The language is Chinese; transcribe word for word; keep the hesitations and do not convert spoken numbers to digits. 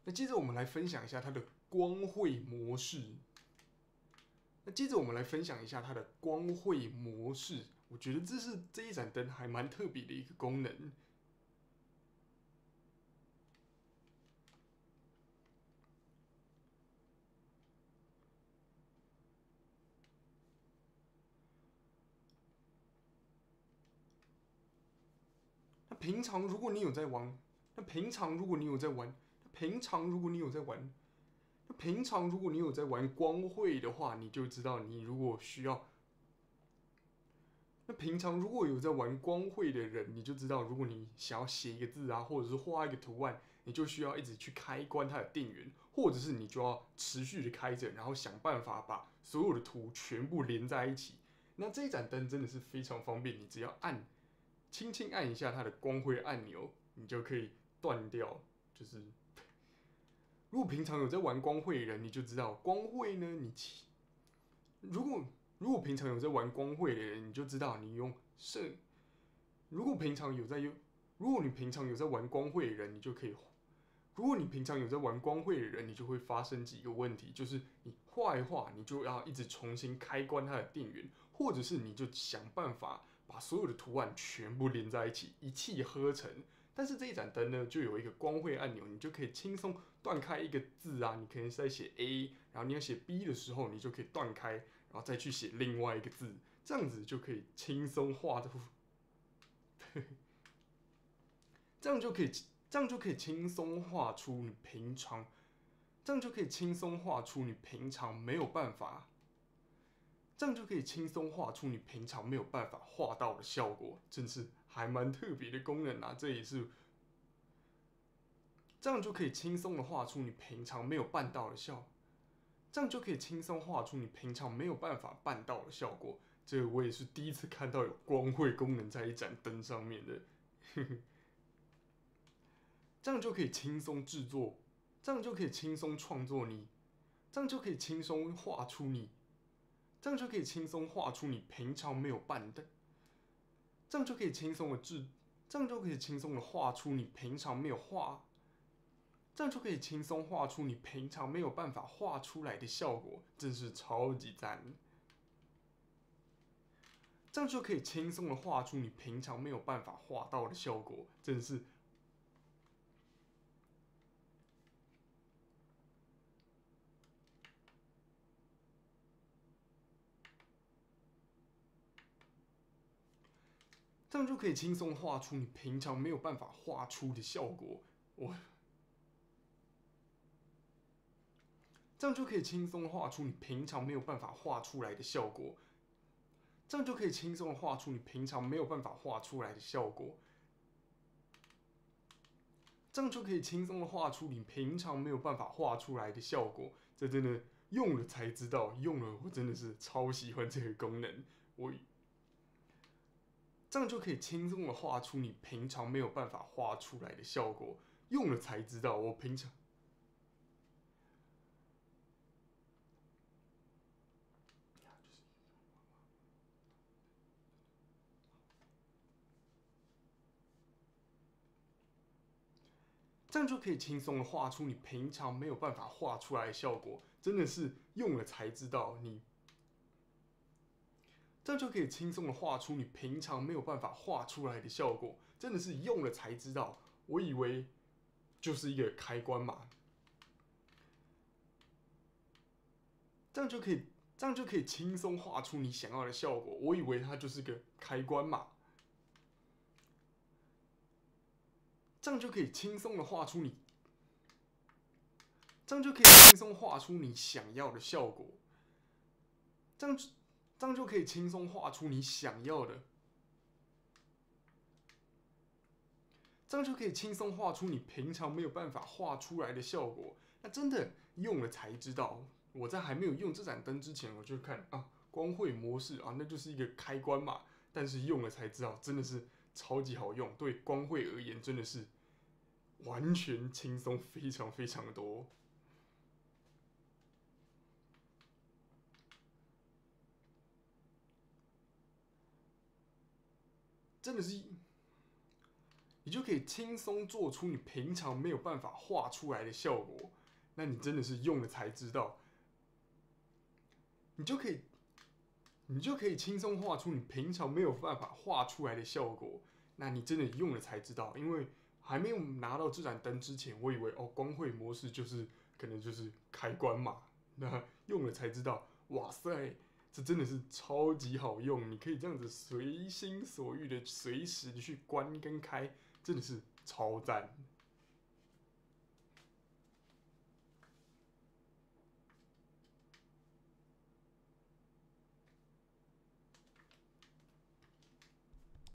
那接着我们来分享一下它的光绘模式。那接着我们来分享一下它的光绘模式。我觉得这是这一盏灯还蛮特别的一个功能。那平常如果你有在玩，那平常如果你有在玩，平常如果你有在玩，那平常如果你有在玩光绘的话，你就知道你如果需要。那平常如果有在玩光绘的人，你就知道，如果你想要写一个字啊，或者是画一个图案，你就需要一直去开关它的电源，或者是你就要持续的开着，然后想办法把所有的图全部连在一起。那这一盏灯真的是非常方便，你只要按，轻轻按一下它的光绘按钮，你就可以断掉。就是如果平常有在玩光绘的人，你就知道光绘呢，你如果如果平常有在玩光绘的人，你就知道你用摄。如果平常有在用，如果你平常有在玩光绘的人，你就可以。如果你平常有在玩光绘的人，你就会发生几个问题，就是你画一画，你就要一直重新开关它的电源，或者是你就想办法把所有的图案全部连在一起，一气呵成。但是这一盏灯呢，就有一个光绘按钮，你就可以轻松断开一个字啊，你可能是在写 A， 然后你要写 B 的时候，你就可以断开，然后再去写另外一个字，这样子就可以轻松画出，这样就可以，这样就可以轻松画出你平常，这样就可以轻松画出你平常没有办法，这样就可以轻松画出你平常没有办法画到的效果，真是还蛮特别的功能啊！这也是。这样就可以轻松的画出你平常没有办到的效，这样就可以轻松画出你平常没有办法办到的效果。这个我也是第一次看到有光绘功能在一盏灯上面的，呵呵。这样就可以轻松制作，这样就可以轻松创作你，这样就可以轻松画出你，这样就可以轻松画出你平常没有办的，这样就可以轻松的制，这样就可以轻松的画出你平常没有画。这样就可以轻松画出你平常没有办法画出来的效果，真是超级赞！这样就可以轻松的画出你平常没有办法画到的效果，真是。这样就可以轻松画出你平常没有办法画出的效果，我。这样就可以轻松画出你平常没有办法画出来的效果，这样就可以轻松的画出你平常没有办法画出来的效果，这样就可以轻松的画出你平常没有办法画出来的效果。这真的用了才知道，用了我真的是超喜欢这个功能。我这样就可以轻松的画出你平常没有办法画出来的效果，用了才知道我平常。这样就可以轻松的画出你平常没有办法画出来的效果，真的是用了才知道你。这样就可以轻松的画出你平常没有办法画出来的效果，真的是用了才知道。我以为就是一个开关嘛，这样就可以，这样就可以轻松画出你想要的效果。我以为它就是个开关嘛，这样就可以轻松的画出你。这样就可以轻松画出你想要的效果，这样这样就可以轻松画出你想要的，这样就可以轻松画出你平常没有办法画出来的效果。那真的用了才知道，我在还没有用这盏灯之前，我就看啊光绘模式啊，那就是一个开关嘛。但是用了才知道，真的是超级好用，对光绘而言真的是完全轻松非常非常的多。真的是， 你就可以轻松做出你平常没有办法画出来的效果。那你真的是用了才知道，你就可以，你就可以轻松画出你平常没有办法画出来的效果。那你真的用了才知道，因为还没有拿到这盏灯之前，我以为哦，光绘模式就是可能就是开关嘛。那用了才知道，哇塞，这真的是超级好用！你可以这样子随心所欲的随时去关跟开，真的是超赞。